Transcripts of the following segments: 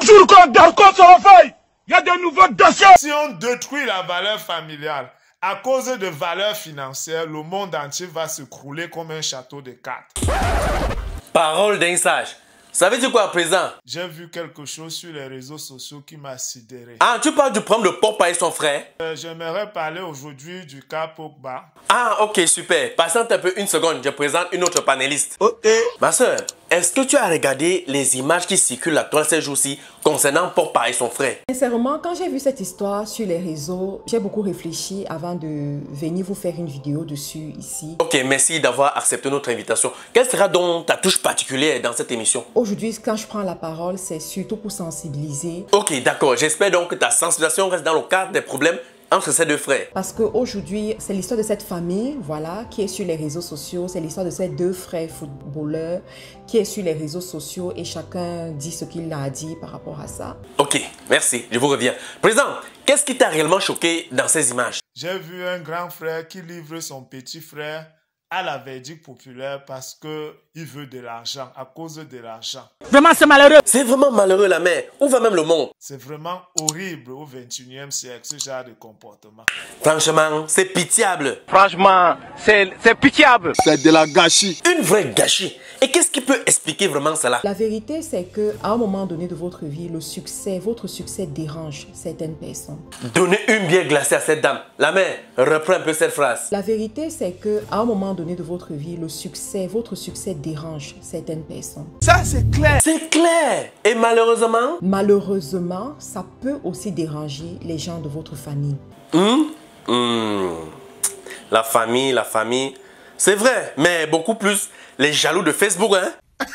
jour qu'on dort sur la feuille, il y a de nouveaux dossiers. Si on détruit la valeur familiale à cause de valeurs financières, le monde entier va se crouler comme un château de cartes. Parole d'un sage. Ça veut dire quoi à présent? J'ai vu quelque chose sur les réseaux sociaux qui m'a sidéré. Ah, tu parles du problème de Pogba et son frère? J'aimerais parler aujourd'hui du cas Pogba. Ah, ok, super. Patiente un peu une seconde, je présente une autre panéliste. Ok. Ma soeur, est-ce que tu as regardé les images qui circulent actuellement ces jours-ci concernant Pogba et son frère? Sincèrement, quand j'ai vu cette histoire sur les réseaux, j'ai beaucoup réfléchi avant de venir vous faire une vidéo dessus ici. Ok, merci d'avoir accepté notre invitation. Quelle sera donc ta touche particulière dans cette émission? Aujourd'hui, quand je prends la parole, c'est surtout pour sensibiliser. Ok, d'accord. J'espère donc que ta sensibilisation reste dans le cadre des problèmes entre ces deux frères. Parce qu'aujourd'hui, c'est l'histoire de cette famille, voilà, qui est sur les réseaux sociaux. C'est l'histoire de ces deux frères footballeurs qui est sur les réseaux sociaux et chacun dit ce qu'il a dit par rapport à ça. Ok, merci. Je vous reviens. Président, qu'est-ce qui t'a réellement choqué dans ces images? J'ai vu un grand frère qui livre son petit frère à la verdict populaire parce qu'il veut de l'argent, à cause de l'argent. Vraiment, c'est malheureux. C'est vraiment malheureux la mère. Où va même le monde? C'est vraiment horrible au 21e siècle, ce genre de comportement. Franchement, c'est pitiable. Franchement, c'est pitiable. C'est de la gâchis. Une vraie gâchis. Et qu'est-ce qui peut expliquer vraiment cela? La vérité, c'est qu'à un moment donné de votre vie, votre succès dérange certaines personnes. Donnez une bière glacée à cette dame. La mère, reprends un peu cette phrase. La vérité, c'est qu'à un moment donné de votre vie, votre succès dérange certaines personnes. Ça, c'est clair. C'est clair. Et malheureusement? Malheureusement, ça peut aussi déranger les gens de votre famille. La famille. C'est vrai, mais beaucoup plus les jaloux de Facebook, hein?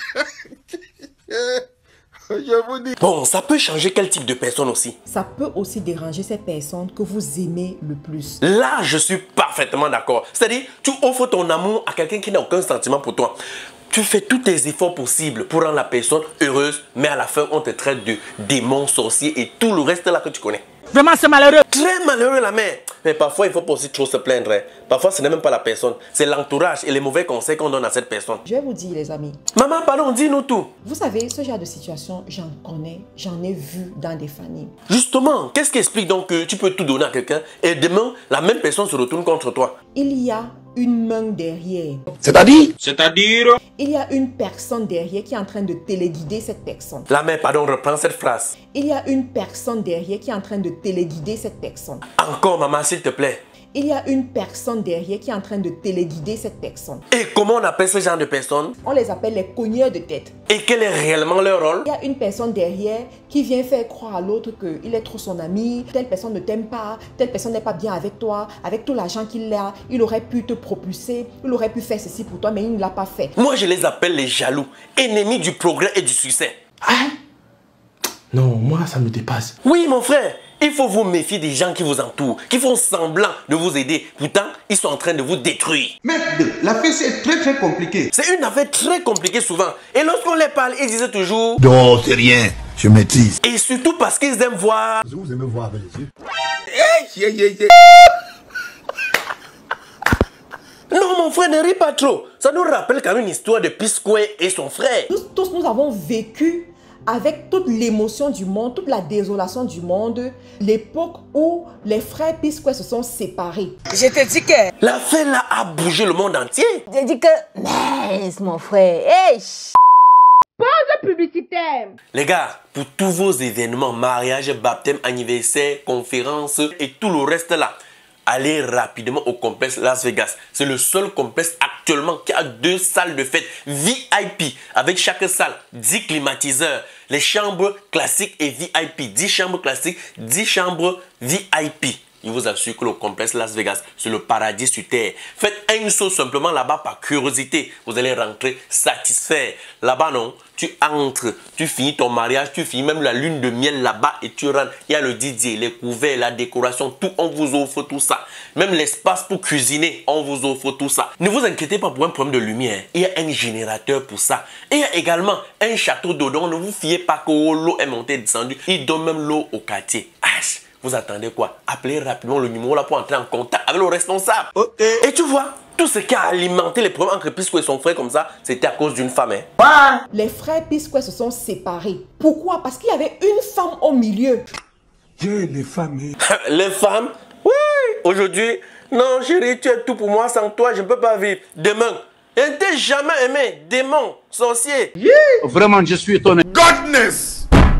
Je vous dis. Bon, ça peut changer quel type de personne aussi? Ça peut aussi déranger ces personnes que vous aimez le plus. Là, je suis parfaitement d'accord. C'est-à-dire, tu offres ton amour à quelqu'un qui n'a aucun sentiment pour toi. Tu fais tous tes efforts possibles pour rendre la personne heureuse, mais à la fin, on te traite de démon, sorcier et tout le reste là que tu connais. Vraiment, c'est malheureux. Très malheureux la mère. Mais parfois, il ne faut pas aussi trop se plaindre. Parfois, ce n'est même pas la personne. C'est l'entourage et les mauvais conseils qu'on donne à cette personne. Je vais vous dire, les amis. Maman, pardon, dis-nous tout. Vous savez, ce genre de situation, j'en connais, j'en ai vu dans des familles. Justement, qu'est-ce qui explique donc que tu peux tout donner à quelqu'un et demain, la même personne se retourne contre toi? Il y a une main derrière. C'est-à-dire? Il y a une personne derrière qui est en train de téléguider cette personne. La mère, pardon, reprends cette phrase. Il y a une personne derrière qui est en train de téléguider cette personne. Encore, maman, s'il te plaît. Il y a une personne derrière qui est en train de téléguider cette personne. Et comment on appelle ce genre de personnes? On les appelle les cogneurs de tête. Et quel est réellement leur rôle? Il y a une personne derrière qui vient faire croire à l'autre qu'il est trop son ami, telle personne ne t'aime pas, telle personne n'est pas bien avec toi, avec tout l'argent qu'il a, il aurait pu te propulser, il aurait pu faire ceci pour toi, mais il ne l'a pas fait. Moi, je les appelle les jaloux, ennemis du progrès et du succès. Hein? Non, moi, ça me dépasse. Oui, mon frère, il faut vous méfier des gens qui vous entourent, qui font semblant de vous aider. Pourtant, ils sont en train de vous détruire. Mais l'affaire, c'est très compliqué. C'est une affaire très compliquée souvent. Et lorsqu'on les parle, ils disent toujours... Non, c'est rien. Je maîtrise. Et surtout parce qu'ils aiment voir... Vous aimez voir avec les yeux. Non, mon frère, ne ris pas trop. Ça nous rappelle quand même une histoire de P-Square et son frère. Tous nous avons vécu avec toute l'émotion du monde, toute la désolation du monde, l'époque où les frères P-Square se sont séparés. Je te dis que... L'affaire là a bougé le monde entier. Je dis que... Mince, mon frère. Hey, pause publicitaire. Les gars, pour tous vos événements, mariage, baptême, anniversaire, conférences et tout le reste là, allez rapidement au complexe Las Vegas. C'est le seul complexe actuellement qui a 2 salles de fête VIP. Avec chaque salle, 10 climatiseurs. Les chambres classiques et VIP. 10 chambres classiques, 10 chambres VIP. Il vous assure que le complexe Las Vegas, c'est le paradis sur terre. Faites un saut simplement là-bas par curiosité. Vous allez rentrer satisfait. Là-bas, non, tu entres, tu finis ton mariage, tu finis même la lune de miel là-bas et tu rentres. Il y a le DJ, les couverts, la décoration, tout, on vous offre tout ça. Même l'espace pour cuisiner, on vous offre tout ça. Ne vous inquiétez pas pour un problème de lumière. Il y a un générateur pour ça. Et il y a également un château d'eau. Donc ne vous fiez pas que l'eau est montée et descendue. Il donne même l'eau au quartier. vous attendez quoi? Appelez rapidement le numéro là pour entrer en contact avec le responsable. Et tu vois, tout ce qui a alimenté les problèmes entre P-Square et son frère comme ça, c'était à cause d'une femme. Les frères P-Square se sont séparés. Pourquoi? Parce qu'il y avait une femme au milieu. Les femmes. Les femmes? Oui, aujourd'hui, non chérie, tu es tout pour moi, sans toi, je ne peux pas vivre. Demain, je ne t'ai jamais aimé, démon, sorcier. Vraiment, je suis étonné. Godness!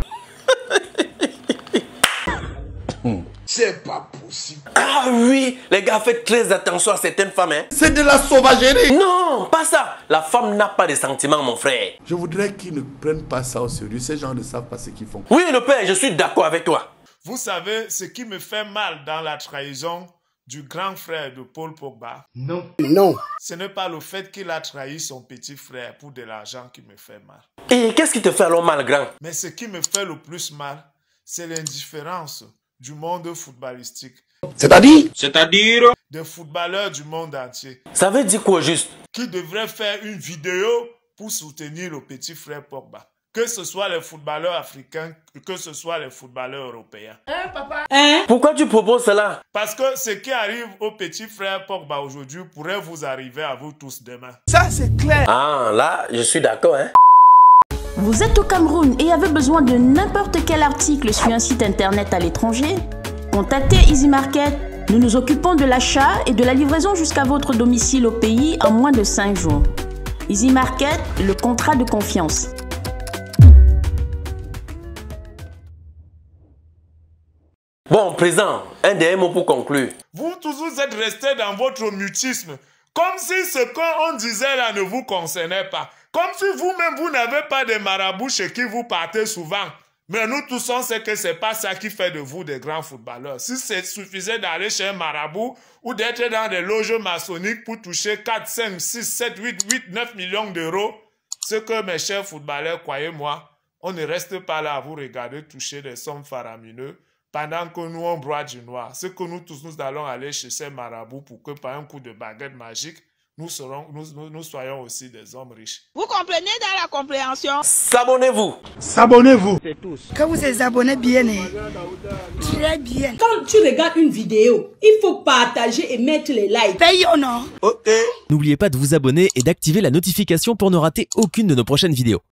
C'est pas possible. Ah oui, les gars, faites très attention à certaines femmes. C'est de la sauvagerie. Non, pas ça. La femme n'a pas de sentiments, mon frère. Je voudrais qu'ils ne prennent pas ça au sérieux. Ces gens ne savent pas ce qu'ils font. Oui, le père, je suis d'accord avec toi. Vous savez ce qui me fait mal dans la trahison du grand frère de Paul Pogba? Non. Ce n'est pas le fait qu'il a trahi son petit frère pour de l'argent qui me fait mal. Et qu'est-ce qui te fait alors mal, grand? Mais ce qui me fait le plus mal, c'est l'indifférence du monde footballistique. C'est-à-dire Des footballeurs du monde entier. Ça veut dire quoi juste? Qui devraient faire une vidéo pour soutenir le petit frère Pogba. Que ce soit les footballeurs africains, que ce soit les footballeurs européens. Pourquoi tu proposes cela? Parce que ce qui arrive au petit frère Pogba aujourd'hui pourrait vous arriver à vous tous demain. ça c'est clair. Ah, là, je suis d'accord, Vous êtes au Cameroun et avez besoin de n'importe quel article sur un site internet à l'étranger? Contactez Easy Market. Nous nous occupons de l'achat et de la livraison jusqu'à votre domicile au pays en moins de 5 jours. Easy Market, le contrat de confiance. Bon, président, un dernier mot pour conclure. Vous tous vous êtes restés dans votre mutisme. Comme si ce qu'on disait là ne vous concernait pas. Comme si vous-même, vous n'avez pas de marabouts chez qui vous partez souvent. Mais nous tous, on sait que ce n'est pas ça qui fait de vous des grands footballeurs. Si c'est suffisait d'aller chez un marabout ou d'être dans des loges maçonniques pour toucher 4, 5, 6, 7, 8, 9 millions d'euros, ce que mes chers footballeurs, croyez-moi, on ne reste pas là à vous regarder toucher des sommes faramineuses pendant que nous, on broie du noir. Ce que nous tous, nous allons aller chez ces marabouts pour que par un coup de baguette magique, nous soyons aussi des hommes riches. Vous comprenez dans la compréhension? S'abonnez-vous. S'abonnez-vous. Que vous vous abonnez bien, très bien. Quand tu regardes une vidéo, il faut partager et mettre les likes. Paye ou non? N'oubliez pas de vous abonner et d'activer la notification pour ne rater aucune de nos prochaines vidéos.